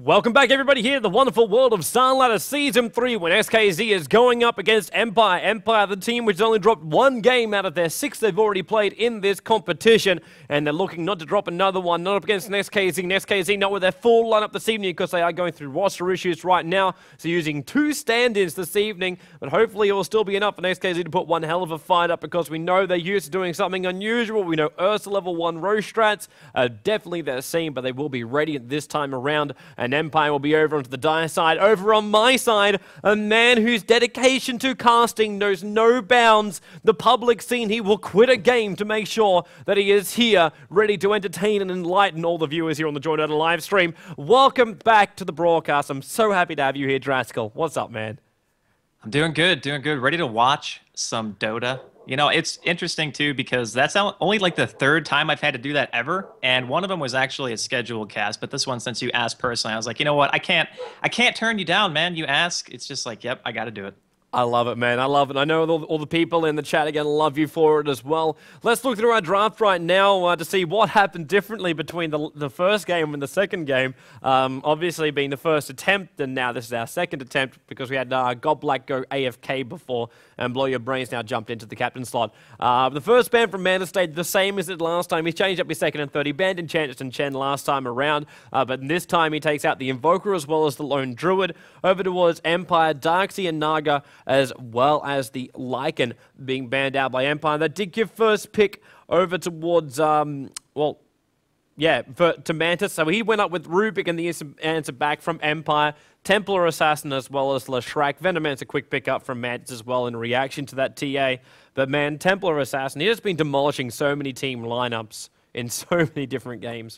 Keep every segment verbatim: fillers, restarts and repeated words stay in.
Welcome back, everybody, here to the wonderful world of Starladder Season three, when S K Z is going up against Empire. Empire, the team which has only dropped one game out of their six they've already played in this competition, and they're looking not to drop another one, not up against an S K Z. And S K Z not with their full lineup this evening because they are going through roster issues right now, so using two stand-ins this evening, but hopefully it will still be enough for S K Z to put one hell of a fight up, because we know they're used to doing something unusual. We know Ursa level one Roche strats are definitely their scene, but they will be ready this time around. And Empire will be over onto the Dire side. Over on my side, a man whose dedication to casting knows no bounds. The public scene, he will quit a game to make sure that he is here, ready to entertain and enlighten all the viewers here on the Join Dota live stream. Welcome back to the broadcast. I'm so happy to have you here, Draskell. What's up, man? I'm doing good, doing good. Ready to watch some Dota. You know, it's interesting, too, because that's only like the third time I've had to do that ever. And one of them was actually a scheduled cast. But this one, since you asked personally, I was like, you know what? I can't I can't turn you down, man. You ask. It's just like, yep, I got to do it. I love it, man. I love it. I know all, all the people in the chat are going to love you for it as well. Let's look through our draft right now uh, to see what happened differently between the, the first game and the second game. Um, obviously being the first attempt, and now this is our second attempt because we had uh, God Black go A F K before, and Blow Your Brains now jumped into the captain slot. Uh, the first ban from Manta stayed the same as it last time. He changed up his second and third. He banned Enchantress and Chen last time around, uh, but this time he takes out the Invoker as well as the Lone Druid. Over towards Empire, Darkseid and Naga, as well as the Lycan being banned out by Empire. That did give first pick over towards, um, well, yeah, for, to Mantis. So he went up with Rubik and the answer back from Empire. Templar Assassin as well as Leshrac. Venomancer a quick pick up from Mantis as well in reaction to that T A. But man, Templar Assassin, he has been demolishing so many team lineups in so many different games.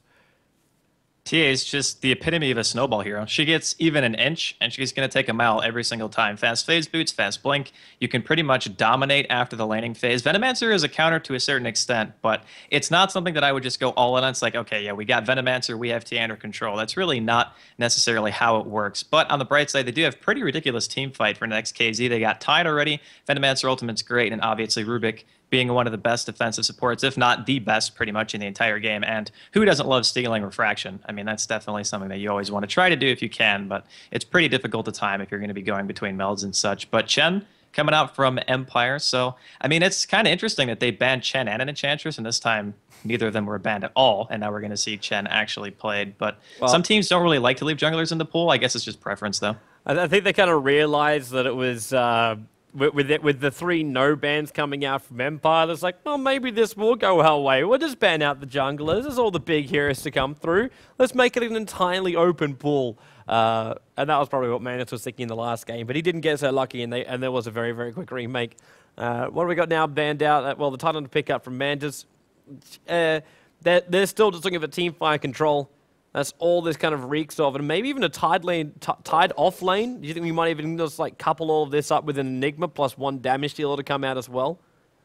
T A is just the epitome of a snowball hero. She gets even an inch, and she's going to take a mile every single time. Fast phase boots, fast blink. You can pretty much dominate after the laning phase. Venomancer is a counter to a certain extent, but it's not something that I would just go all in on. It's like, okay, yeah, we got Venomancer, we have T A under control. That's really not necessarily how it works. But on the bright side, they do have pretty ridiculous team fight for next K Z. They got tied already. Venomancer Ultimate's great, and obviously Rubik being one of the best defensive supports, if not the best pretty much in the entire game. And who doesn't love stealing Refraction? I mean, that's definitely something that you always want to try to do if you can, but it's pretty difficult to time if you're going to be going between melds and such. But Chen coming out from Empire, so, I mean, it's kind of interesting that they banned Chen and an Enchantress, and this time neither of them were banned at all, and now we're going to see Chen actually played. But well, some teams don't really like to leave junglers in the pool. I guess it's just preference, though. I think they kind of realized that it was... Uh With, with, it, with the three no bans coming out from Empire, it's like, well, maybe this will go our way. We'll just ban out the junglers. There's all the big heroes to come through. Let's make it an entirely open pool. Uh, and that was probably what Manus was thinking in the last game. But he didn't get so lucky, and, they, and there was a very, very quick remake. Uh, what have we got now banned out? Well, the Titan to pick up from Mantis. Uh, they're, they're still just looking for team fire control. That's all this kind of reeks of, and maybe even a Tide lane, Tide off lane. Do you think we might even just like couple all of this up with an Enigma plus one damage dealer to come out as well?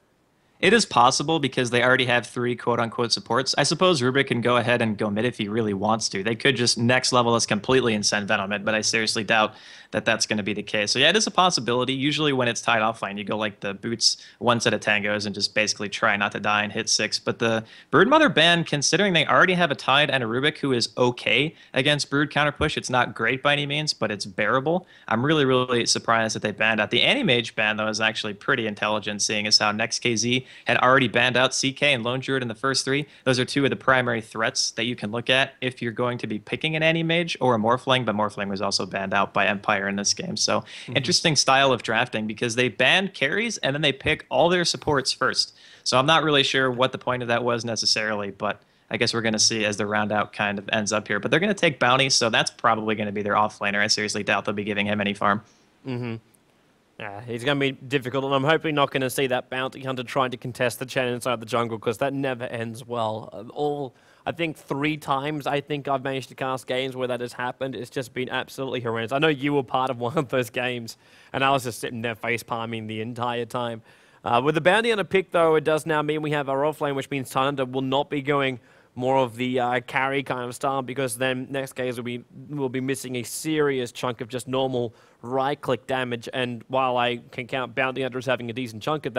It is possible because they already have three quote-unquote supports. I suppose Rubik can go ahead and go mid if he really wants to. They could just next level us completely and send Venom mid, but I seriously doubt that that's going to be the case. So yeah, it is a possibility. Usually when it's tied offlane, you go like the Boots one set of tangos and just basically try not to die and hit six. But the Broodmother ban, considering they already have a Tide and a Rubik who is okay against Brood counter push, it's not great by any means, but it's bearable. I'm really, really surprised that they banned out. The Animage ban, though, is actually pretty intelligent, seeing as how next K Z had already banned out C K and Lone Druid in the first three. Those are two of the primary threats that you can look at if you're going to be picking an Animage or a Morphling, but Morphling was also banned out by Empire in this game. So mm-hmm. Interesting style of drafting because they banned carries and then they pick all their supports first. So I'm not really sure what the point of that was necessarily, but I guess we're going to see as the round out kind of ends up here. But they're going to take Bounty, so that's probably going to be their offlaner. I seriously doubt they'll be giving him any farm. Mm-hmm. Yeah, he's going to be difficult, and I'm hoping not going to see that Bounty Hunter trying to contest the Chen inside the jungle, because that never ends well. Uh, all, I think three times I think I've managed to cast games where that has happened. It's just been absolutely horrendous. I know you were part of one of those games, and I was just sitting there face-palming the entire time. Uh, with the Bounty Hunter pick, though, it does now mean we have our offlane, which means Thunder will not be going more of the uh, carry kind of style, because then next games will be will be missing a serious chunk of just normal right-click damage. And while I can count Bounty Hunter as having a decent chunk of that,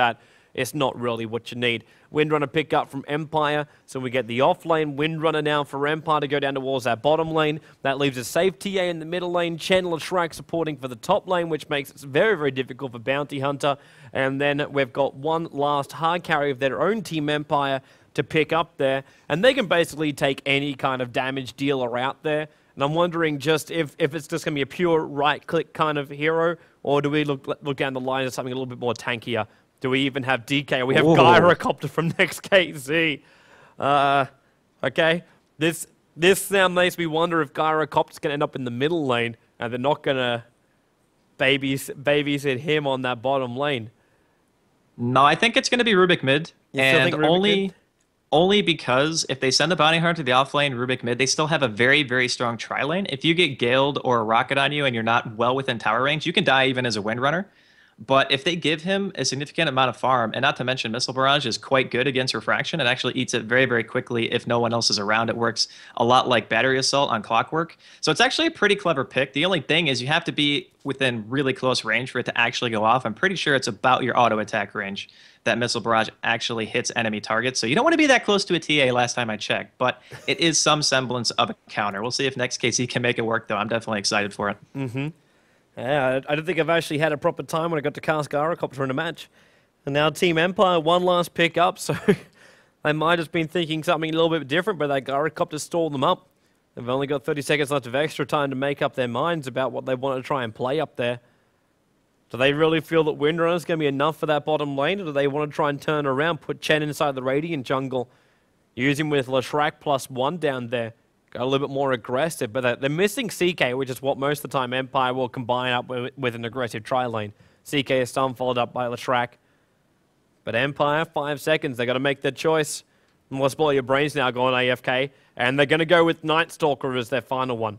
it's not really what you need. Windrunner pick up from Empire, so we get the off lane Windrunner now for Empire to go down towards that bottom lane. That leaves a safe T A in the middle lane, Chen Leshrac supporting for the top lane, which makes it very, very difficult for Bounty Hunter. And then we've got one last hard carry of their own team Empire to pick up there, and they can basically take any kind of damage dealer out there. And I'm wondering just if, if it's just going to be a pure right-click kind of hero, or do we look look down the line at something a little bit more tankier? Do we even have D K? We have Whoa. Gyrocopter from Next K Z. Uh, okay, this this now makes me wonder if Gyrocopter's going to end up in the middle lane, and they're not going to babys babysit him on that bottom lane. No, I think it's going to be Rubik mid, You still and think Rubik only mid? only because if they send the Bounty Hunter to the off lane, Rubik mid, they still have a very, very strong tri lane. If you get Galed or a Rocket on you and you're not well within tower range, you can die even as a Windrunner. But if they give him a significant amount of farm, and not to mention Missile Barrage is quite good against Refraction, it actually eats it very, very quickly if no one else is around. It works a lot like Battery Assault on Clockwork. So it's actually a pretty clever pick. The only thing is you have to be within really close range for it to actually go off. I'm pretty sure it's about your auto attack range that Missile Barrage actually hits enemy targets. So you don't want to be that close to a T A last time I checked, but it is some semblance of a counter. We'll see if Next K Z can make it work, though. I'm definitely excited for it. Mm-hmm. Yeah, I don't think I've actually had a proper time when I got to cast Gyrocopter in a match. And now Team Empire, one last pick up, so they might have been thinking something a little bit different, but that Gyrocopter stalled them up. They've only got thirty seconds left of extra time to make up their minds about what they want to try and play up there. Do they really feel that Windrunner is going to be enough for that bottom lane, or do they want to try and turn around, put Chen inside the Radiant jungle, use him with Leshrac plus one down there? Go a little bit more aggressive, but they're missing C K, which is what most of the time Empire will combine up with, with an aggressive tri-lane. C K is stun followed up by Leshrac. But Empire, five seconds, they got to make their choice. And let's blow your brains now going A F K, and they're going to go with Night Stalker as their final one.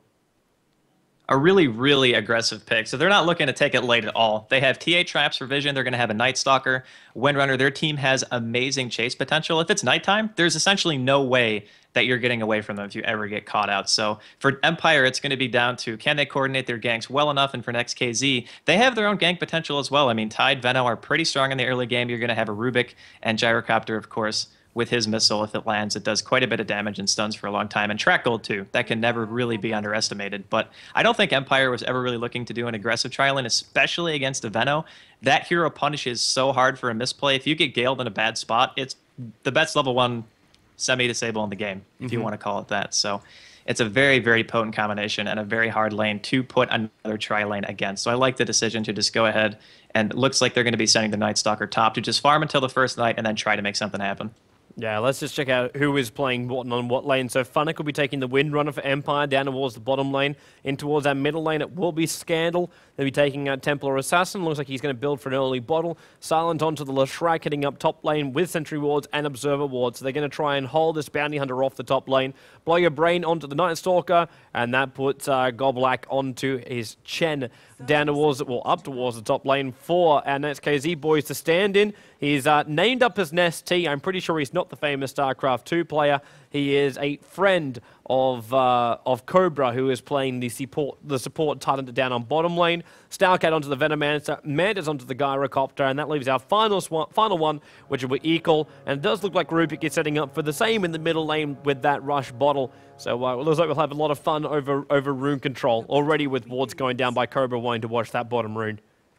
A really, really aggressive pick. So they're not looking to take it late at all. They have T A traps for vision. They're going to have a Night Stalker. Windrunner, their team has amazing chase potential. If it's nighttime, there's essentially no way that you're getting away from them if you ever get caught out. So for Empire, it's going to be down to can they coordinate their ganks well enough, and for Next K Z, they have their own gank potential as well. I mean, Tide, Veno are pretty strong in the early game. You're going to have a Rubik and Gyrocopter, of course, with his missile. If it lands, it does quite a bit of damage and stuns for a long time. And Track Gold, too. That can never really be underestimated. But I don't think Empire was ever really looking to do an aggressive tri-lane, especially against a Veno. That hero punishes so hard for a misplay. If you get Galed in a bad spot, it's the best level one semi-disable in the game, if Mm-hmm. you want to call it that. So it's a very, very potent combination and a very hard lane to put another tri-lane against. So I like the decision to just go ahead, and it looks like they're going to be sending the Night Stalker top to just farm until the first night and then try to make something happen. Yeah, let's just check out who is playing what on what lane. So Funnick will be taking the Windrunner for Empire down towards the bottom lane. In towards that middle lane, it will be Scandal. They'll be taking out Templar Assassin. Looks like he's going to build for an early bottle. Silent onto the Leshrac, heading up top lane with Sentry Wards and Observer Wards. So they're going to try and hold this Bounty Hunter off the top lane. Blow your brain onto the Night Stalker, and that puts uh, Goblak onto his Chen. Down towards it, well, up towards the top lane for our Next K Z boys to stand in. He's uh, named up as Nest T. I'm pretty sure he's not the famous StarCraft two player. He is a friend of uh, of Cobra, who is playing the support the support Titan down on bottom lane. Starcat onto the Venomancer, Mantis onto the Gyrocopter, and that leaves our final swan, final one, which will be Equal. And it does look like Rubik is setting up for the same in the middle lane with that Rush bottle. So uh, it looks like we'll have a lot of fun over over rune control already, with wards going down by Cobra wanting to watch that bottom rune.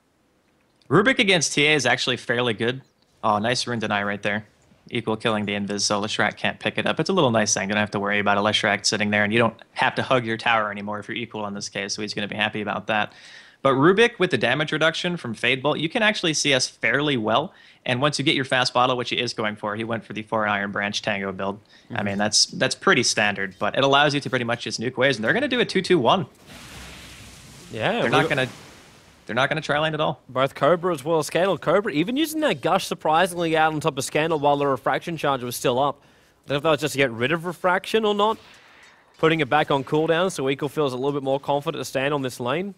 Rubik against T A is actually fairly good. Oh, nice rune deny right there. Equal killing the invis, so Leshrac can't pick it up. It's a little nice thing. You don't have to worry about a Leshrac sitting there, and you don't have to hug your tower anymore if you're Equal in this case, so he's going to be happy about that. But Rubik, with the damage reduction from Fade Bolt, you can actually see us fairly well. And once you get your fast bottle, which he is going for, he went for the four Iron Branch Tango build. Mm-hmm. I mean, that's that's pretty standard, but it allows you to pretty much just nuke waves, and they're going to do a two two one. Yeah, they're not going to... They're not going to try land at all. Both Cobra as well as Scandal. Cobra even using that Gush surprisingly out on top of Scandal while the Refraction charge was still up. I don't know if that was just to get rid of Refraction or not. Putting it back on cooldown so Equal feels a little bit more confident to stand on this lane.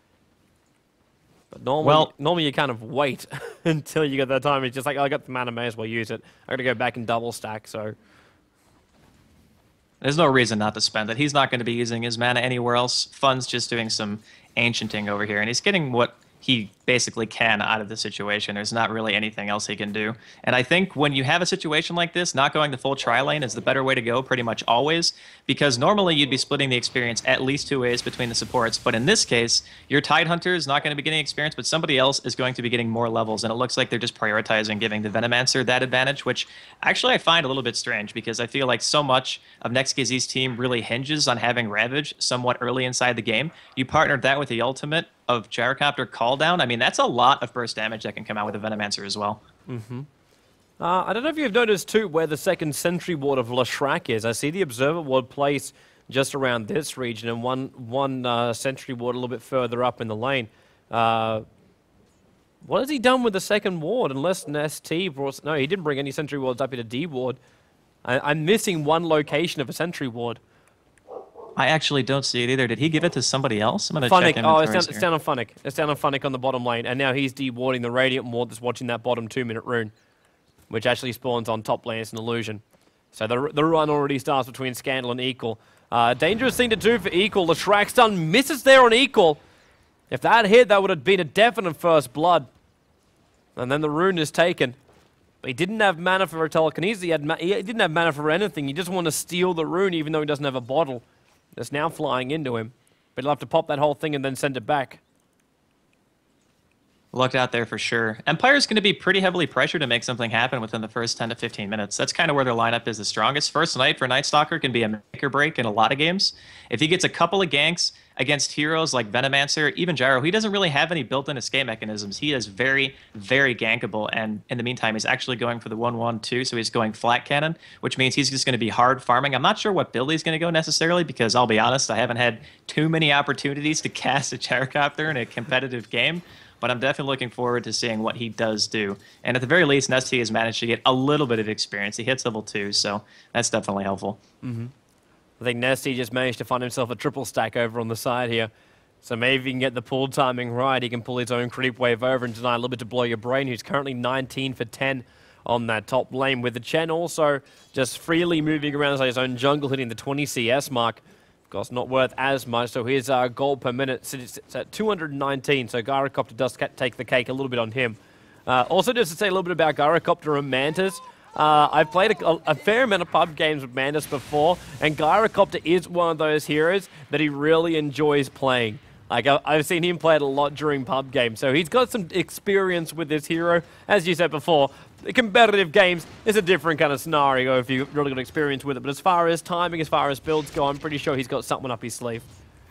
But normally, well, normally you kind of wait until you get that time. It's just like, oh, I got the mana, may as well use it. I got to go back and double stack, so... There's no reason not to spend it. He's not going to be using his mana anywhere else. Fun's just doing some ancienting over here, and he's getting what he basically can out of the situation. There's not really anything else he can do. And I think when you have a situation like this, not going the full tri-lane is the better way to go pretty much always, because normally you'd be splitting the experience at least two ways between the supports. But in this case, your Tidehunter is not going to be getting experience, but somebody else is going to be getting more levels. And it looks like they're just prioritizing giving the Venomancer that advantage, which actually I find a little bit strange, because I feel like so much of NextKZ's team really hinges on having Ravage somewhat early inside the game. You partnered that with the ultimate of Gyrocopter Call Down. I mean, that's a lot of burst damage that can come out with a Venomancer as well. Mm-hmm. Uh, I don't know if you've noticed, too, where the second Sentry Ward of Leshrac is. I see the Observer Ward placed just around this region, and one one uh, Sentry Ward a little bit further up in the lane. Uh, what has he done with the second ward? Unless Nestea brought... No, he didn't bring any Sentry Wards up into D Ward. I, I'm missing one location of a Sentry Ward. I actually don't see it either. Did he give it to somebody else? I'm going to Funnick. check Oh, it's down, here. it's down on Funnick. It's down on Funnick on the bottom lane, and now he's dewarding the Radiant Ward that's watching that bottom two-minute rune, which actually spawns on top lane. It's an illusion. So the, the run already starts between Scandal and Equal. Uh, dangerous thing to do for Equal. The Shrag stun misses there on Equal. If that hit, that would have been a definite first blood. And then the rune is taken. But he didn't have mana for a telekinesis. He, had ma he didn't have mana for anything. He just wanted to steal the rune, even though he doesn't have a bottle. That's now flying into him. But he'll have to pop that whole thing and then send it back. Looked out there for sure. Empire's going to be pretty heavily pressured to make something happen within the first ten to fifteen minutes. That's kind of where their lineup is the strongest. First Night for Night Stalker can be a make or break in a lot of games. If he gets a couple of ganks against heroes like Venomancer, even Gyro, he doesn't really have any built-in escape mechanisms. He is very, very gankable, and in the meantime, he's actually going for the one one two, so he's going flat cannon, which means he's just going to be hard farming. I'm not sure what build he's going to go necessarily, because I'll be honest, I haven't had too many opportunities to cast a Gyrocopter in a competitive game. But I'm definitely looking forward to seeing what he does do. And at the very least, Nestea has managed to get a little bit of experience. He hits level two, so that's definitely helpful. Mm-hmm. I think Nestea just managed to find himself a triple stack over on the side here. So maybe if he can get the pull timing right, he can pull his own creep wave over and deny a little bit to Blow Your Brain, who's currently nineteen for ten on that top lane, with the Chen also just freely moving around as his own jungle, hitting the twenty C S mark. Of course, not worth as much, so his uh, gold per minute sits at two hundred nineteen, so Gyrocopter does take the cake a little bit on him. Uh, also, just to say a little bit about Gyrocopter and Mantis, uh, I've played a, a fair amount of pub games with Mantis before, and Gyrocopter is one of those heroes that he really enjoys playing. Like, I've seen him play it a lot during pub games, so he's got some experience with this hero. As you said before, the competitive games is a different kind of scenario if you've really got experience with it, but as far as timing, as far as builds go, I'm pretty sure he's got something up his sleeve.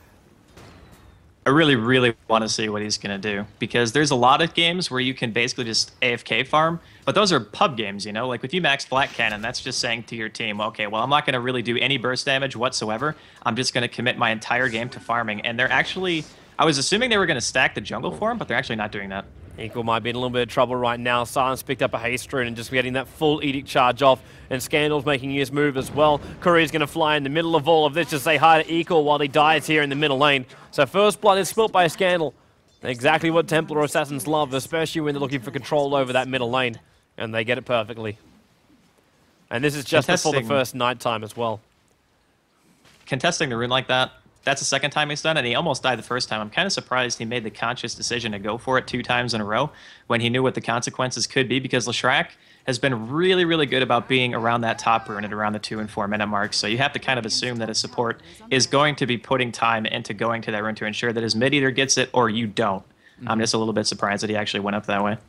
I really, really want to see what he's going to do, because there's a lot of games where you can basically just A F K farm, but those are pub games, you know? Like with you max Flat Cannon, that's just saying to your team, okay, well, I'm not going to really do any burst damage whatsoever. I'm just going to commit my entire game to farming. And they're actually, I was assuming they were going to stack the jungle for him, but they're actually not doing that. Equal might be in a little bit of trouble right now. Silence picked up a haste rune and just getting that full Edict charge off. And Scandal's making his move as well. Courier's going to fly in the middle of all of this to say hi to Equal while he dies here in the middle lane. So first blood is spilt by Scandal. Exactly what Templar Assassins love, especially when they're looking for control over that middle lane. And they get it perfectly. And this is just Contesting. before the first night time as well. Contesting the rune like that, that's the second time he's done it, and he almost died the first time. I'm kind of surprised he made the conscious decision to go for it two times in a row when he knew what the consequences could be, because Leshrac has been really, really good about being around that top rune at around the two and four minute mark. So you have to kind of assume that a support is going to be putting time into going to that rune to ensure that his mid either gets it or you don't. Mm-hmm. I'm just a little bit surprised that he actually went up that way.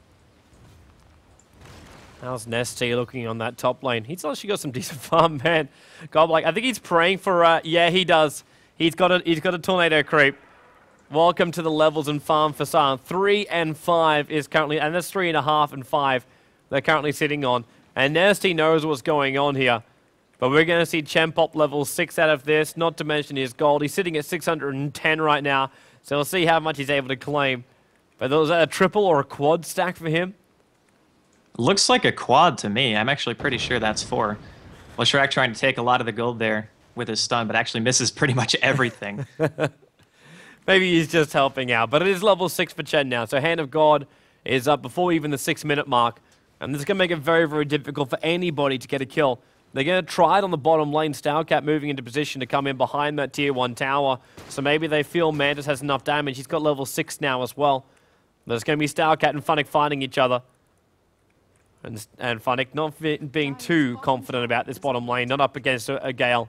How's Nestea looking on that top lane? He's actually got some decent farm, man. God, like, I think he's praying for, uh, yeah, he does. He's got a, he's got a tornado creep. Welcome to the levels and farm for Sion. Three and five is currently, and that's three and a half and five they're currently sitting on. And Nestea knows what's going on here. But we're going to see Chen pop level six out of this, not to mention his gold. He's sitting at six hundred ten right now, so we'll see how much he's able to claim. But was that a triple or a quad stack for him? Looks like a quad to me. I'm actually pretty sure that's four. Leshrac trying to take a lot of the gold there with his stun, but actually misses pretty much everything. Maybe he's just helping out, but it is level six for Chen now, so Hand of God is up before even the six minute mark, and this is going to make it very, very difficult for anybody to get a kill. They're going to try it on the bottom lane, Stalcat moving into position to come in behind that tier one tower, so maybe they feel Mantis has enough damage. He's got level six now as well. There's going to be Starcat and Funnick fighting each other. And, and Funnick not being too confident about this bottom lane, not up against a, a Gale.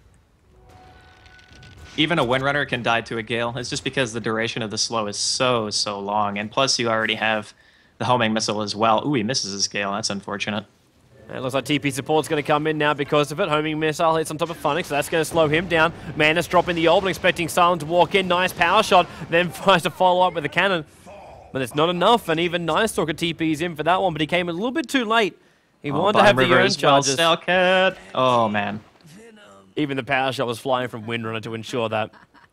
Even a Windrunner can die to a Gale. It's just because the duration of the slow is so, so long. And plus you already have the homing missile as well. Ooh, he misses his Gale. That's unfortunate. It looks like T P support's going to come in now because of it. Homing missile hits on top of Funnick, so that's going to slow him down. Manus dropping the ult and expecting Silent to walk in. Nice power shot, then tries to follow up with a cannon. But it's not enough, and even Nice Talker T P's in for that one, but he came a little bit too late. He oh, wanted to have the urn well, charges. Starcat. Oh, man. Even the power shot was flying from Windrunner to ensure that.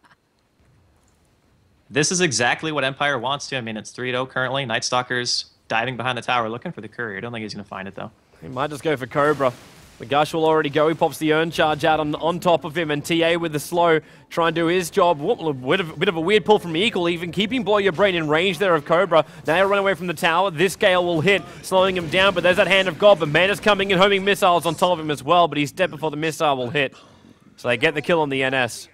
This is exactly what Empire wants to. I mean, it's three oh currently. Night Stalker's diving behind the tower looking for the courier. I don't think he's going to find it, though. He might just go for Cobra. The Gush will already go. He pops the urn charge out on, on top of him, and T A with the slow try and do his job. A bit of, bit of a weird pull from Eagle, even keeping Blow Your Brain in range there of Cobra. Now he'll run away from the tower. This Gale will hit, slowing him down, but there's that Hand of God. But Manus coming in, homing missiles on top of him as well, but he's dead before the missile will hit. So they get the kill on the N S.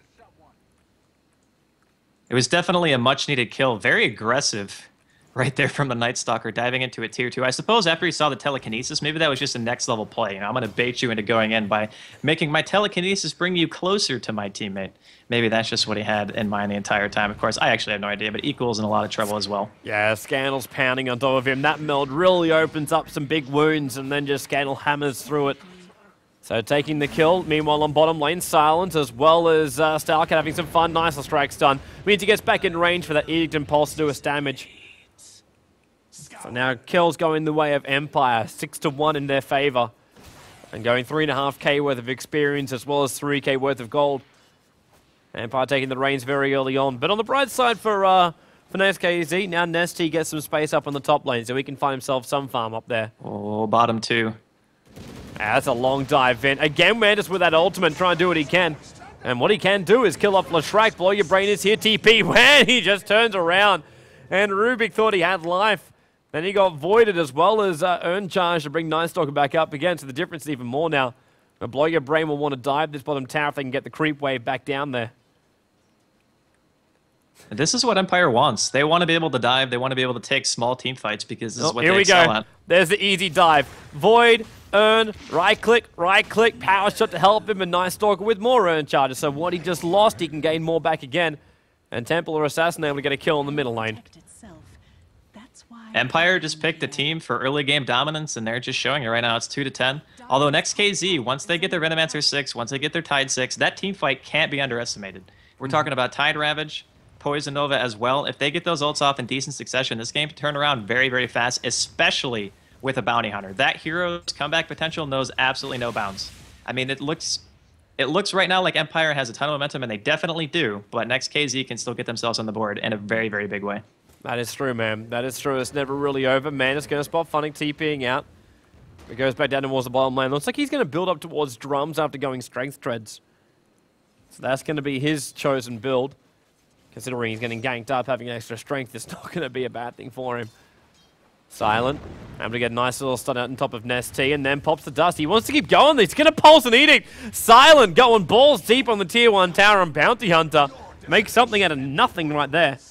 It was definitely a much-needed kill. Very aggressive right there from the Night Stalker, diving into a tier two. I suppose after he saw the telekinesis, maybe that was just a next-level play. You know, I'm going to bait you into going in by making my telekinesis bring you closer to my teammate. Maybe that's just what he had in mind the entire time. Of course, I actually have no idea, but Equal's in a lot of trouble as well. Yeah, Scandal's pounding on top of him. That meld really opens up some big wounds, and then just Scandal hammers through it. So taking the kill. Meanwhile, on bottom lane, Silent, as well as uh, Starcat having some fun. Nice strikes done. Means he gets back in range for that Edict Impulse to do us damage. So now kills going the way of Empire, six to one in their favor, and going three and a half K worth of experience as well as three K worth of gold. Empire taking the reins very early on, but on the bright side for uh, for N S K Z, now Nesty gets some space up on the top lane, so he can find himself some farm up there. Oh, bottom two. Ah, that's a long dive in. Again, Mantis with that ultimate, trying to do what he can. And what he can do is kill off Leshrac. Blow Your Brain is here, T P. Man, he just turns around. And Rubik thought he had life. Then he got voided as well as uh, Urn Charge to bring Night Stalker back up again. So the difference is even more now. But Blow Your Brain will want to dive this bottom tower if they can get the creep wave back down there. This is what Empire wants. They want to be able to dive. They want to be able to take small team fights because this oh, is what here they we excel go. at. There's the easy dive. Void, Urn, right click, right click, power shot to help him, and Night Stalker with more Urn Charges. So what he just lost, he can gain more back again. And Templar Assassin able to get a kill in the middle lane. Empire just picked a team for early game dominance, and they're just showing it right now. It's two to ten. Although next K Z, once they get their Venomancer six, once they get their Tide six, that team fight can't be underestimated. We're mm-hmm. talking about Tide Ravage, Poison Nova as well. If they get those ults off in decent succession, this game can turn around very, very fast, especially with a Bounty Hunter. That hero's comeback potential knows absolutely no bounds. I mean, it looks it looks right now like Empire has a ton of momentum, and they definitely do, but next K Z can still get themselves on the board in a very, very big way. That is true, man. That is true. It's never really over. Man is going to spot Funnick TPing out. It goes back down towards the bottom lane. Looks like he's going to build up towards drums after going strength treads. So that's going to be his chosen build. Considering he's getting ganked up, having extra strength is not going to be a bad thing for him. Silent. Able to get a nice little stun out on top of Nesty, and then pops the dust. He wants to keep going. He's going to pulse an Edict. Silent going balls deep on the tier one tower and Bounty Hunter. Make something out of nothing right there.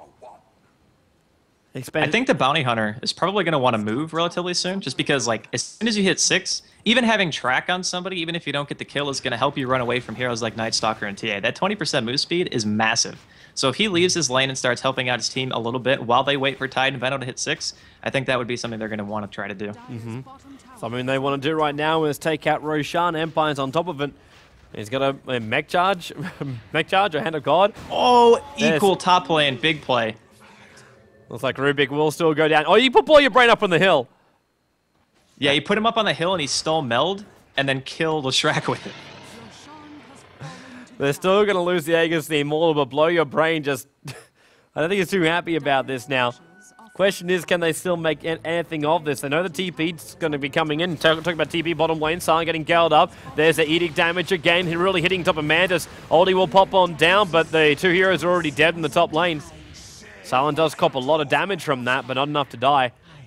I think the Bounty Hunter is probably going to want to move relatively soon, just because, like, as soon as you hit six, even having track on somebody, even if you don't get the kill, is going to help you run away from heroes like Night Stalker and T A. That twenty percent move speed is massive. So if he leaves his lane and starts helping out his team a little bit while they wait for Tide and Veno to hit six, I think that would be something they're going to want to try to do. Mm-hmm. Something they want to do right now is take out Roshan. Empire's on top of it. He's got a, a mech charge, mech charge, or Hand of God. Oh, equal There's... top play and big play. Looks like Rubik will still go down. Oh, you put Blow Your Brain up on the hill. Yeah, you put him up on the hill and he stole Meld and then killed Leshrac with it. They're still going to lose the Aegis the Immortal, but Blow Your Brain just... I don't think he's too happy about this now. Question is, can they still make anything of this? They know the T P's going to be coming in. Talk, talk about T P bottom lane. Silent getting galled up. There's the Edict damage again. He really hitting top of Mantis. Oldie will pop on down, but the two heroes are already dead in the top lane. Silent does cop a lot of damage from that, but not enough to die.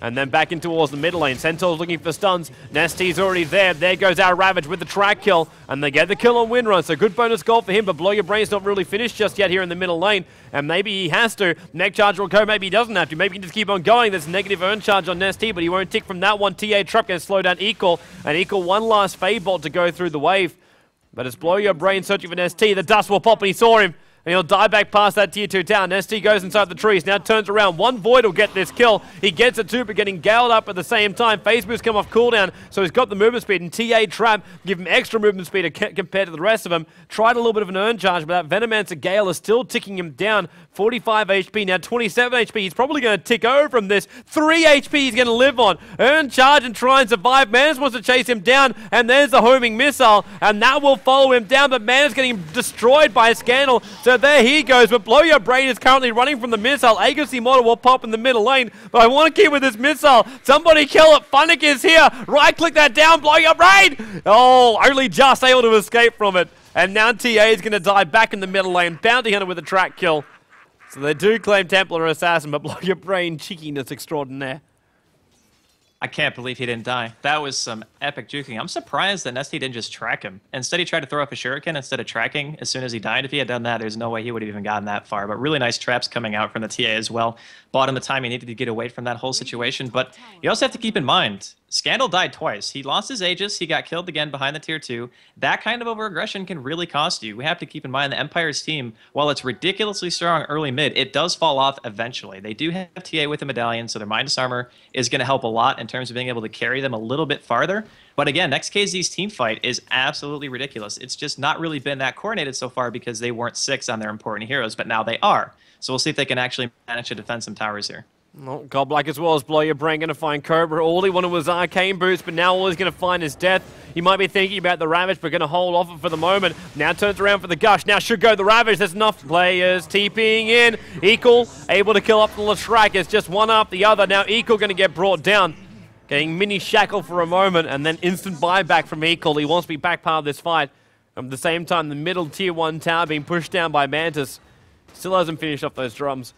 And then back in towards the mid lane. Centaur's looking for stuns. Nesty's already there. There goes our Ravage with the track kill. And they get the kill on Windrun. So good bonus goal for him. But Blow Your Brain's not really finished just yet here in the middle lane. And maybe he has to. Neck charge will go. Maybe he doesn't have to. Maybe he can just keep on going. There's negative earn charge on Nesty, but he won't tick from that one. T A Trap going to slow down Equal. And Equal one last Fade Bolt to go through the wave. But it's Blow Your Brain searching for Nesty. The dust will pop and he saw him. And he'll die back past that tier two tower. Nesty goes inside the trees. Now turns around. One Void will get this kill. He gets it too, but getting galled up at the same time. Phase Boost come off cooldown, so he's got the movement speed. And T A Trap give him extra movement speed compared to the rest of them. Tried a little bit of an earn charge, but that Venomancer Gale is still ticking him down. forty-five H P, now twenty-seven H P. He's probably going to tick over from this. three H P he's going to live on. Earn charge and try and survive. Manus wants to chase him down, and there's the homing missile, and that will follow him down, but Manus getting destroyed by a Scandal. So there he goes, but Blow Your Brain is currently running from the missile. Agency model will pop in the middle lane, but I want to keep with this missile. Somebody kill it. Funnick is here. Right-click that down. Blow Your Brain. Oh, only just able to escape from it. And now T A is going to die back in the middle lane. Bounty Hunter with a track kill. So they do claim Templar Assassin, but Blow Your Brain cheekiness extraordinaire. I can't believe he didn't die. That was some epic juking. I'm surprised that Nesty didn't just track him. Instead, he tried to throw up a shuriken instead of tracking as soon as he died. If he had done that, there's no way he would have even gotten that far. But really nice traps coming out from the T A as well. Bought him the time he needed to get away from that whole situation. But you also have to keep in mind, Scandal died twice. He lost his Aegis. He got killed again behind the tier two. That kind of over-aggression can really cost you. We have to keep in mind the Empire's team, while it's ridiculously strong early mid, it does fall off eventually. They do have T A with the medallion, so their Midas Armor is going to help a lot in terms of being able to carry them a little bit farther. But again, X K Z's team fight is absolutely ridiculous. It's just not really been that coordinated so far because they weren't six on their important heroes, but now they are. So we'll see if they can actually manage to defend some towers here. Well, Godlike as well as Blow Your Brain going to find Cobra. All he wanted was Arcane Boost, but now all he's going to find is death. You might be thinking about the Ravage, but going to hold off it for the moment. Now turns around for the Gush. Now should go the Ravage. There's enough players TPing in. Equal able to kill off the Leshrac. It's just one after the other. Now Equal going to get brought down. Getting mini shackle for a moment, and then instant buyback from Equal. He wants to be back part of this fight. At the same time, the middle tier one tower being pushed down by Mantis. Still hasn't finished off those drums.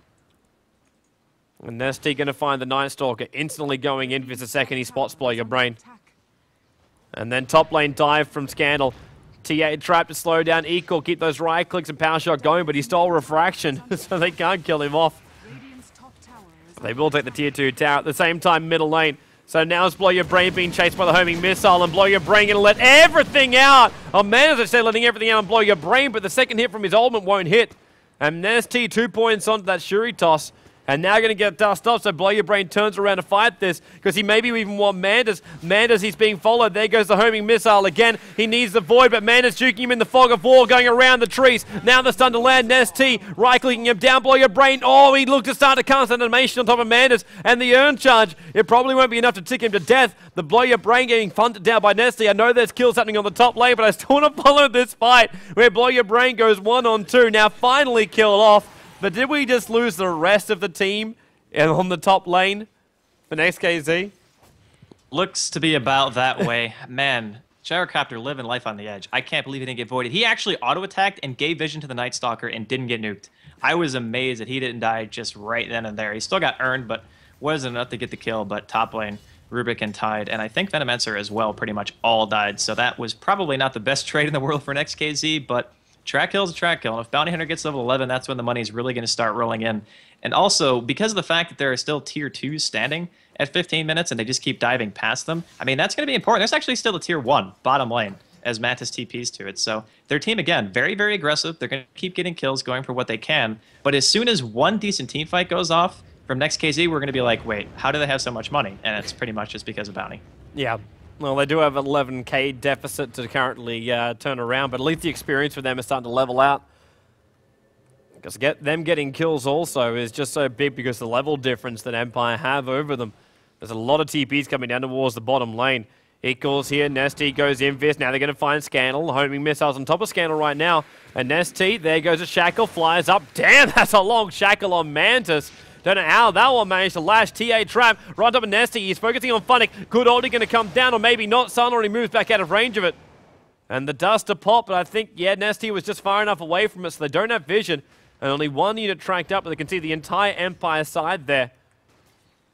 And Nesty going to find the Night Stalker, instantly going in for a second. He spots Blow Your Brain. And then top lane dive from Scandal. T A Trap to slow down Equal, keep those right clicks and power shot going, but he stole Refraction, so they can't kill him off. They will take the tier two tower at the same time, middle lane. So now it's Blow Your Brain being chased by the homing missile, and Blow Your Brain going to let everything out. Oh man, as I said, letting everything out on Blow Your Brain, but the second hit from his ultimate won't hit. And Nesty two points onto that Shuri toss. And now going to get dust off, so Blow Your Brain turns around to fight this, because he maybe even want Mantis. Mantis, he's being followed. There goes the homing missile again. He needs the Void, but Mantis juking him in the fog of war, going around the trees. Now the stun to land. Nesty right-clicking him down. Blow Your Brain. Oh, he looked to start to cast an animation on top of Mantis. And the earn charge, it probably won't be enough to tick him to death. The Blow Your Brain getting funded down by Nesty. I know there's kills happening on the top lane, but I still want to follow this fight, where Blow Your Brain goes one on two. Now finally killed off. But did we just lose the rest of the team? And on the top lane for X K Z? Looks to be about that way. Man, Gyrocopter living life on the edge. I can't believe he didn't get voided. He actually auto-attacked and gave vision to the Night Stalker and didn't get nuked. I was amazed that he didn't die just right then and there. He still got earned, but wasn't enough to get the kill. But top lane, Rubik and Tide, and I think Venomancer as well pretty much all died. So that was probably not the best trade in the world for an X K Z, but track kill is a track kill. And if Bounty Hunter gets level eleven, that's when the money is really going to start rolling in. And also, because of the fact that there are still tier twos standing at fifteen minutes and they just keep diving past them, I mean, that's going to be important. There's actually still a tier one bottom lane as Mantis T Ps to it. So their team, again, very, very aggressive. They're going to keep getting kills, going for what they can. But as soon as one decent team fight goes off from X K Z, we're going to be like, wait, how do they have so much money? And it's pretty much just because of Bounty. Yeah. Well, they do have an eleven K deficit to currently uh, turn around, but at least the experience for them is starting to level out. Because get them getting kills also is just so big because the level difference that Empire have over them. There's a lot of T Ps coming down towards the bottom lane. Equals here, Nesty goes in fist. Now they're going to find Scandal. Homing missiles on top of Scandal right now. And Nesty, there goes a Shackle, flies up. Damn, that's a long Shackle on Mantis. Don't know how that one managed to lash. T A Trap right up at Nesty. He's focusing on Funnick. Good oldie going to come down, or maybe not. Sun already moves back out of range of it. And the dust to pop, but I think, yeah, Nesty was just far enough away from it, so they don't have vision. And only one unit tracked up, but they can see the entire Empire side there.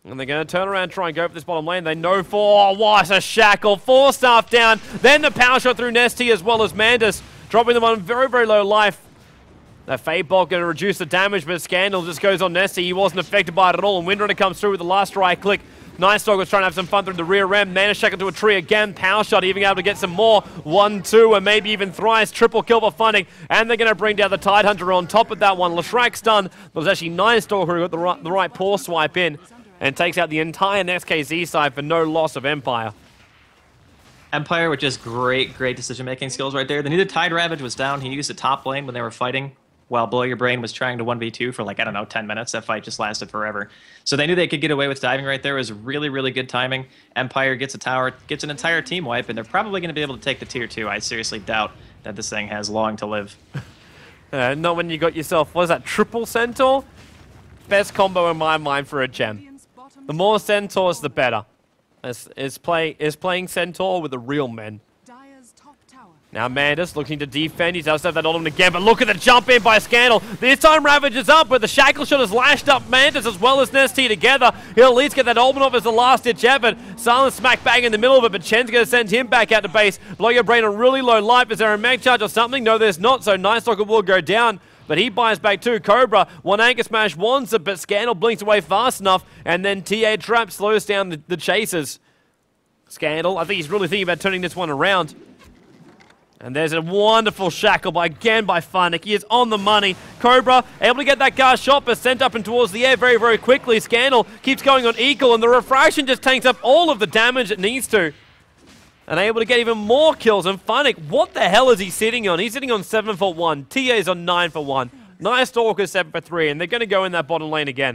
And they're going to turn around and try and go for this bottom lane. They know for, oh, what a shackle. Four staff down. Then the power shot through Nesty as well as Mantis, dropping them on very, very low life. That Fade Bolt going to reduce the damage, but Scandal just goes on Nesty. He wasn't affected by it at all. And Windrunner comes through with the last right click. Nice Dog was trying to have some fun through the rear end. Mantis shackled to a tree again. Power shot, even able to get some more. One, two, and maybe even thrice. Triple kill for Funnick. And they're going to bring down the Tidehunter on top of that one. Leshrac done. But it was actually Nice Dog who got the right, the right paw swipe in and takes out the entire N K Z side for no loss of Empire. Empire with just great, great decision-making skills right there. They knew the Tide Ravage was down. He used the top lane when they were fighting, while Blow Your Brain was trying to one v two for like, I don't know, ten minutes. That fight just lasted forever. So they knew they could get away with diving right there. It was really, really good timing. Empire gets a tower, gets an entire team wipe, and they're probably going to be able to take the tier two. I seriously doubt that this thing has long to live. uh, not when you got yourself, what is that, triple Centaur? Best combo in my mind for a gem. The more Centaurs, the better. Is, is, play, is playing Centaur with the real men. Now Mantis looking to defend. He does have that on him again, but look at the jump in by Scandal. This time Ravage is up, but the Shackle Shot has lashed up Mantis as well as Nesty together. He'll at least get that Ultimate off as the last ditch effort. Silence smack bang in the middle of it, but Chen's going to send him back out to base. Blow Your Brain on really low life. Is there a mag charge or something? No, there's not, so Nice Rocket will go down. But he buys back too. Cobra, one Anchor Smash wants it, but Scandal blinks away fast enough, and then T A Trap slows down the, the chasers. Scandal, I think he's really thinking about turning this one around. And there's a wonderful shackle by, again by Funnick. He is on the money. Cobra able to get that gas shot, but sent up and towards the air very, very quickly. Scandal keeps going on equal, and the refraction just tanks up all of the damage it needs to. And able to get even more kills. And Funnick, what the hell is he sitting on? He's sitting on seven for one. T A's on nine for one. Nice Stalker seven for three, and they're going to go in that bottom lane again.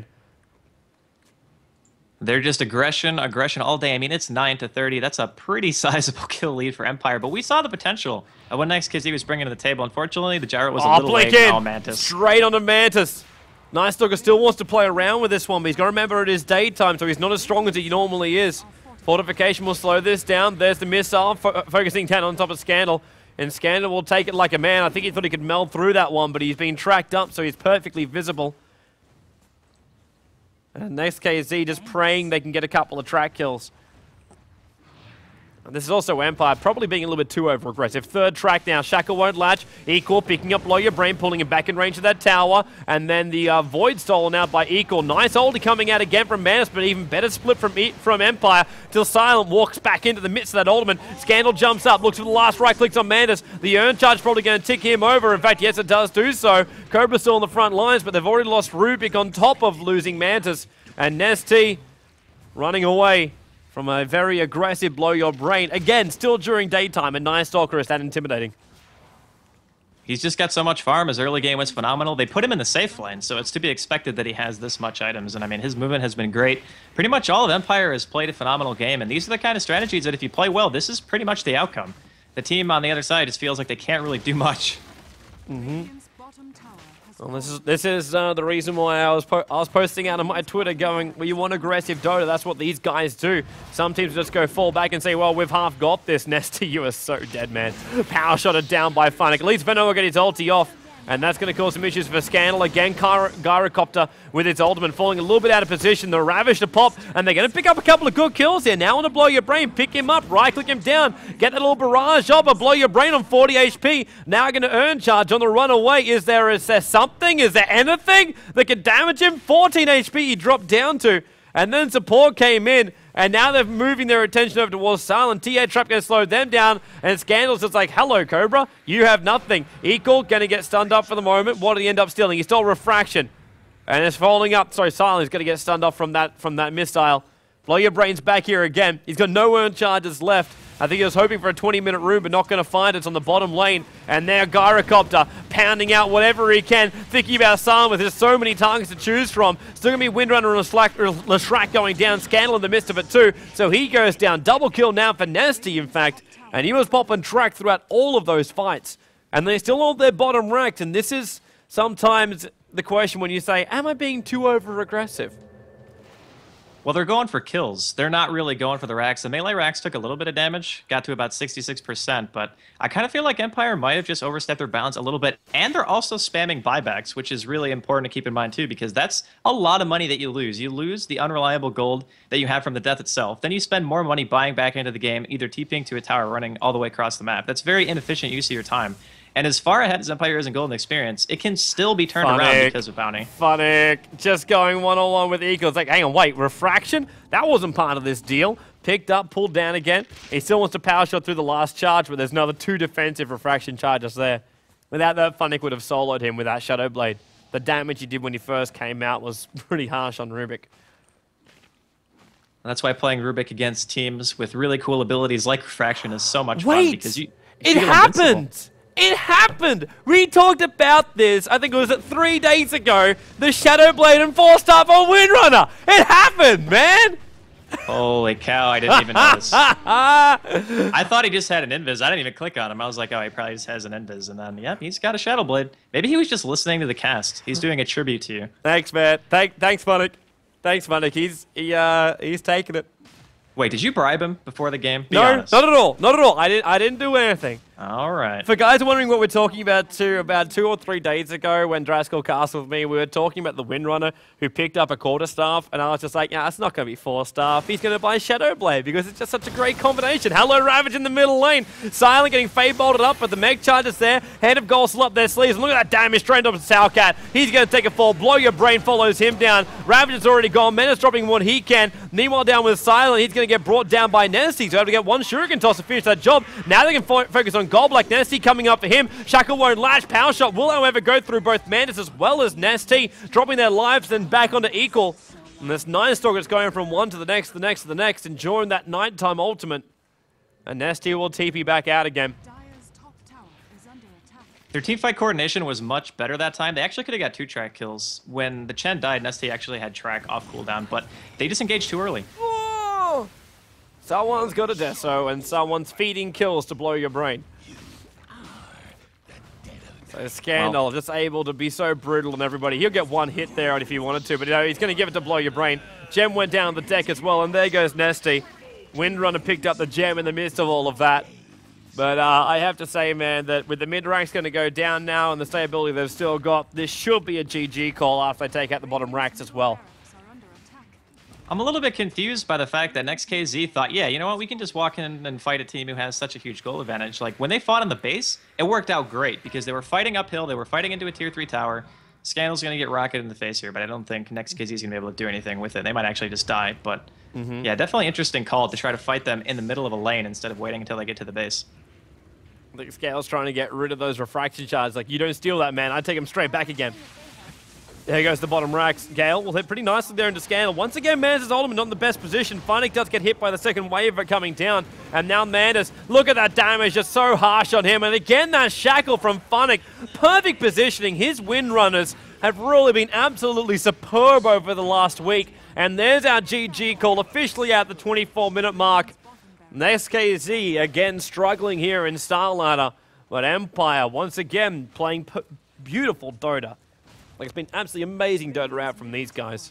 They're just aggression, aggression all day. I mean, it's nine to thirty. That's a pretty sizable kill lead for Empire. But we saw the potential of what N K Z was bringing to the table. Unfortunately, the gyro was oh, a little late in. on Mantis. Straight onto Mantis. Nice Dogger still wants to play around with this one, but he's got to remember it is daytime, so he's not as strong as he normally is. Fortification will slow this down. There's the missile, fo focusing down on top of Scandal. And Scandal will take it like a man. I think he thought he could meld through that one, but he's been tracked up, so he's perfectly visible. And N K Z just praying they can get a couple of track kills. And this is also Empire, probably being a little bit too over-aggressive. Third track now, Shackle won't latch. Equal picking up Blow Your Brain, pulling him back in range of that tower. And then the uh, Void stolen out by Equal. Nice oldie coming out again from Mantis, but even better split from e from Empire. Till Silent walks back into the midst of that ultimate. Scandal jumps up, looks for the last right clicks on Mantis. The Earn Charge probably going to tick him over. In fact, yes, it does do so. Cobra's still on the front lines, but they've already lost Rubik on top of losing Mantis. And Nesty running away from a very aggressive Blow Your Brain. Again, still during daytime, and Nice Stalker is that intimidating. He's just got so much farm. His early game was phenomenal. They put him in the safe lane, so it's to be expected that he has this much items. And I mean, his movement has been great. Pretty much all of Empire has played a phenomenal game, and these are the kind of strategies that if you play well, this is pretty much the outcome. The team on the other side just feels like they can't really do much. Mm-hmm. Well, this is this is uh, the reason why I was po I was posting out on my Twitter going, well, you want aggressive Dota, that's what these guys do. Some teams just go fall back and say, well, we've half got this. Nesty, you are so dead, man. Power shotted down by Funnick. At least Venom will get his ulti off. And that's going to cause some issues for Scandal. Again, Gyrocopter with its ultimate falling a little bit out of position. The Ravage to pop, and they're going to pick up a couple of good kills here. Now on to Blow Your Brain. Pick him up, right-click him down. Get that little barrage up, Blow Your Brain on forty H P. Now going to Earn Charge on the runaway. Is there, is there something? Is there anything that can damage him? fourteen H P he dropped down to. And then support came in. And now they're moving their attention over towards Silent. T A Trap going to slow them down. And Scandal's just like, hello, Cobra. You have nothing. Equal going to get stunned up for the moment. What did he end up stealing? He stole Refraction. And it's falling up. Sorry, Silent's going to get stunned off from that, from that missile. Blow Your Brain's back here again. He's got no Earn Charges left. I think he was hoping for a twenty minute room, but not going to find it. It's on the bottom lane. And now Gyrocopter pounding out whatever he can. Thinking about Silent with there's so many targets to choose from. Still going to be Windrunner and Leshrac going down. Scandal in the midst of it too. So he goes down. Double kill now for Nesty, in fact. And he was popping track throughout all of those fights. And they still hold their bottom ranked. And this is sometimes the question when you say, am I being too over-aggressive? Well, they're going for kills. They're not really going for the racks. The melee racks took a little bit of damage, got to about sixty-six percent, but I kind of feel like Empire might have just overstepped their bounds a little bit, and they're also spamming buybacks, which is really important to keep in mind too, because that's a lot of money that you lose. You lose the unreliable gold that you have from the death itself. Then you spend more money buying back into the game, either TPing to a tower, running all the way across the map. That's very inefficient use of your time. And as far ahead as Empire is in golden experience, it can still be turned Funnick. around because of bounty. Funnick, just going one-on-one with Eagle. It's like, hang on, wait, refraction? That wasn't part of this deal. Picked up, pulled down again. He still wants to power shot through the last charge, but there's another two defensive refraction charges there. Without that, Funnick would have soloed him with that Shadow Blade. The damage he did when he first came out was pretty harsh on Rubik. That's why playing Rubik against teams with really cool abilities like refraction is so much Wait, fun because you, you it feel happened! invincible. It happened! We talked about this, I think it was three days ago, the Shadow Blade and four star for Windrunner! It happened, man! Holy cow, I didn't even notice. I thought he just had an invis. I didn't even click on him. I was like, oh, he probably just has an invis. And then, yep, he's got a Shadow Blade. Maybe he was just listening to the cast. He's doing a tribute to you. Thanks, man. Thank, thanks, Funnick. Thanks, Funnick. He's, he, uh, he's taking it. Wait, did you bribe him before the game? Be no, honest. not at all. Not at all. I didn't, I didn't do anything. All right. For guys wondering what we're talking about too, about two or three days ago when Draskell cast with me, we were talking about the Windrunner who picked up a quarterstaff, and I was just like, yeah, it's not going to be four staff. He's going to buy Shadow Blade because it's just such a great combination. Hello, Ravage in the middle lane. Silent getting fade bolted up, but the Meg charges there. Head of Gold still up their sleeves. And look at that damage trained up to Salcat. He's going to take a fall. Blow Your Brain follows him down. Ravage is already gone. Menace dropping what he can. Meanwhile, down with Silent, he's going to get brought down by Nesty. So have to get one Shuriken toss to finish that job. Now they can fo focus on Gold Black. Nesty coming up for him. Shackle won't latch. Power shot will, however, go through both Mantis as well as Nesty, dropping their lives then back onto Equal. And this Nine Stalker's going from one to the next, to the next, to the next, enjoying that nighttime ultimate. And Nesty will T P back out again. Their teamfight coordination was much better that time. They actually could have got two track kills. When the Chen died, Nesty actually had track off cooldown, but they disengaged too early. Oh! Someone's got a Deso, and someone's feeding kills to Blow Your Brain. So Scandal well, just able to be so brutal on everybody. He'll get one hit there if he wanted to, but you know, he's going to give it to Blow Your Brain. Gem went down the deck as well, and there goes Nesty. Windrunner picked up the gem in the midst of all of that. But uh, I have to say, man, that with the mid-ranks going to go down now and the stability they've still got, this should be a G G call after they take out the bottom racks as well. I'm a little bit confused by the fact that Next K Z thought, yeah, you know what, we can just walk in and fight a team who has such a huge goal advantage. Like, when they fought on the base, it worked out great because they were fighting uphill, they were fighting into a tier three tower. Scandal's going to get rocketed in the face here, but I don't think Next K Z is going to be able to do anything with it. They might actually just die, but mm-hmm. yeah, definitely interesting call to try to fight them in the middle of a lane instead of waiting until they get to the base. I think Scale's trying to get rid of those refraction shards. Like, you don't steal that, man. I take him straight back again. There goes the bottom racks. Gale will hit pretty nicely there into Scandal. Once again, Mantis' ultimate not in the best position. Funnick does get hit by the second wave of it coming down. And now Mantis, look at that damage, just so harsh on him. And again, that shackle from Funnick. Perfect positioning. His Windrunners have really been absolutely superb over the last week. And there's our G G call officially at the twenty-four minute mark. Next K Z again struggling here in Starlighter. But Empire once again playing p beautiful Dota. Like, it's been absolutely amazing Dota out from these guys.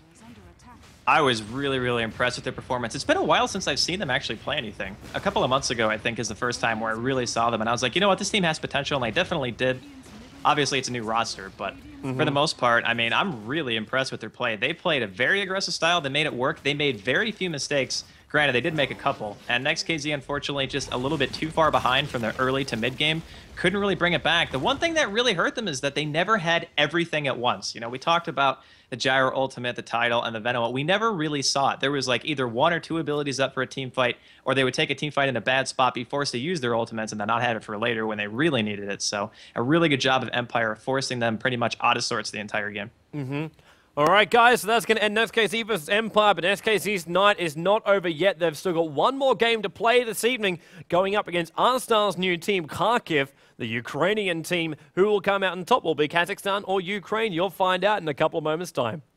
I was really, really impressed with their performance. It's been a while since I've seen them actually play anything. A couple of months ago, I think, is the first time where I really saw them, and I was like, you know what, this team has potential, and they definitely did. Obviously, it's a new roster, but mm-hmm. for the most part, I mean, I'm really impressed with their play. They played a very aggressive style. They made it work. They made very few mistakes. Granted, they did make a couple, and Next K Z, unfortunately, just a little bit too far behind from the early to mid game. Couldn't really bring it back. The one thing that really hurt them is that they never had everything at once. You know, we talked about the Gyro Ultimate, the Tidal, and the Venom. We never really saw it. There was like either one or two abilities up for a team fight, or they would take a team fight in a bad spot, be forced to use their ultimates, and then not have it for later when they really needed it. So a really good job of Empire forcing them pretty much out of sorts the entire game. Mm-hmm. All right, guys, so that's going to end Next K Z versus Empire, but Next K Z's night is not over yet. They've still got one more game to play this evening, going up against Arstar's new team, Kharkiv, the Ukrainian team. Who will come out on top? Will be Kazakhstan or Ukraine? You'll find out in a couple of moments' time.